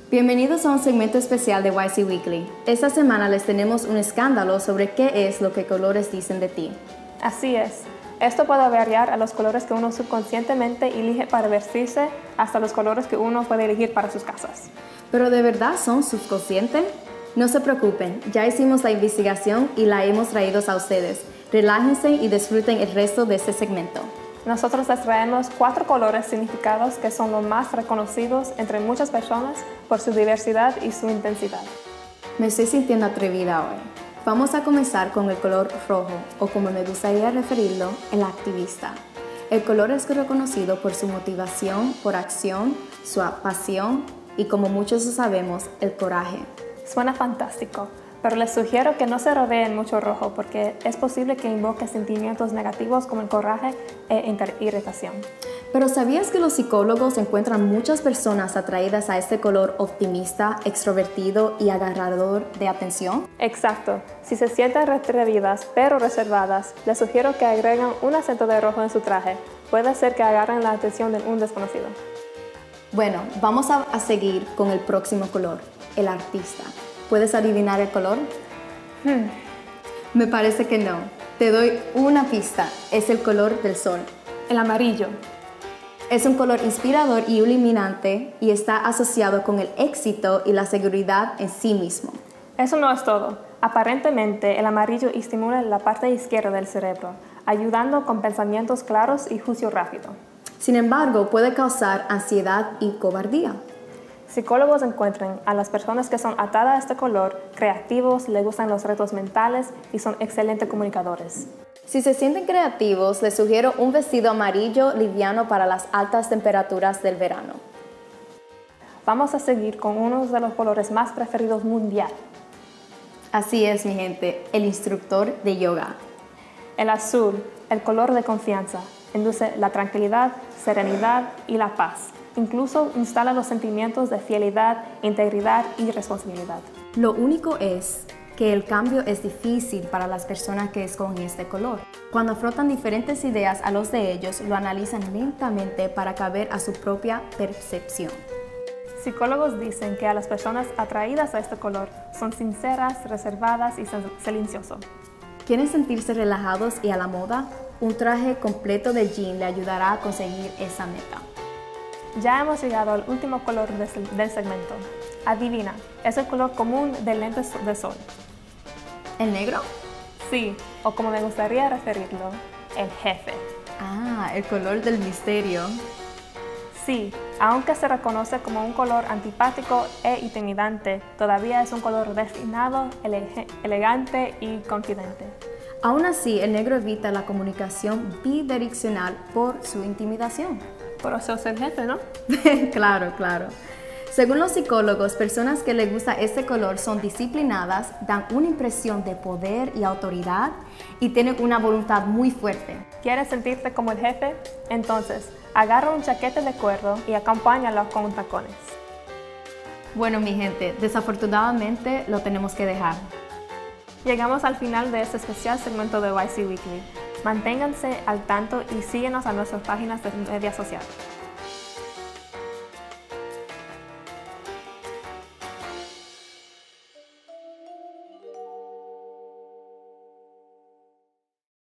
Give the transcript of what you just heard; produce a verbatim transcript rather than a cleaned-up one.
Bienvenidos a un segmento especial de Y C Weekly. Esta semana les tenemos un escándalo sobre qué es lo que colores dicen de ti. Así es. Esto puede variar a los colores que uno subconscientemente elige para vestirse hasta los colores que uno puede elegir para sus casas. ¿Pero de verdad son subconscientes? No se preocupen, ya hicimos la investigación y la hemos traído a ustedes. Relájense y disfruten el resto de este segmento. Nosotros les traemos cuatro colores significados que son los más reconocidos entre muchas personas por su diversidad y su intensidad. Me estoy sintiendo atrevida hoy. Vamos a comenzar con el color rojo, o como me gustaría referirlo, el activista. El color es reconocido por su motivación, por acción, su pasión y, como muchos sabemos, el coraje. Suena fantástico, pero les sugiero que no se rodeen mucho rojo porque es posible que invoque sentimientos negativos como el coraje e irritación. Pero ¿sabías que los psicólogos encuentran muchas personas atraídas a este color optimista, extrovertido y agarrador de atención? Exacto. Si se sienten retrevidas pero reservadas, les sugiero que agreguen un acento de rojo en su traje. Puede ser que agarren la atención de un desconocido. Bueno, vamos a, a seguir con el próximo color, el artista. ¿Puedes adivinar el color? Hmm. Me parece que no. Te doy una pista. Es el color del sol. El amarillo. Es un color inspirador y iluminante y está asociado con el éxito y la seguridad en sí mismo. Eso no es todo. Aparentemente, el amarillo estimula la parte izquierda del cerebro, ayudando con pensamientos claros y juicio rápido. Sin embargo, puede causar ansiedad y cobardía. Psicólogos encuentran a las personas que son atadas a este color creativos, les gustan los retos mentales y son excelentes comunicadores. Si se sienten creativos, les sugiero un vestido amarillo liviano para las altas temperaturas del verano. Vamos a seguir con uno de los colores más preferidos mundial. Así es, mi gente, el instructor de yoga. El azul, el color de confianza, induce la tranquilidad, serenidad y la paz. Incluso instala los sentimientos de fidelidad, integridad y responsabilidad. Lo único es que el cambio es difícil para las personas que escogen este color. Cuando afrontan diferentes ideas a los de ellos, lo analizan lentamente para caber a su propia percepción. Psicólogos dicen que a las personas atraídas a este color son sinceras, reservadas y silenciosas. ¿Quieren sentirse relajados y a la moda? Un traje completo de jean le ayudará a conseguir esa meta. Ya hemos llegado al último color del segmento. Adivina, es el color común de lentes de sol. ¿El negro? Sí, o como me gustaría referirlo, el jefe. Ah, el color del misterio. Sí, aunque se reconoce como un color antipático e intimidante, todavía es un color refinado, ele- elegante y confidente. Aún así, el negro evita la comunicación bidireccional por su intimidación. Por eso es el jefe, ¿no? Claro, claro. Según los psicólogos, personas que les gusta este color son disciplinadas, dan una impresión de poder y autoridad y tienen una voluntad muy fuerte. ¿Quieres sentirte como el jefe? Entonces, agarra un chaquete de cuero y acompáñalo con tacones. Bueno, mi gente, desafortunadamente lo tenemos que dejar. Llegamos al final de este especial segmento de Y C Weekly. Manténganse al tanto y síguenos a nuestras páginas de redes sociales.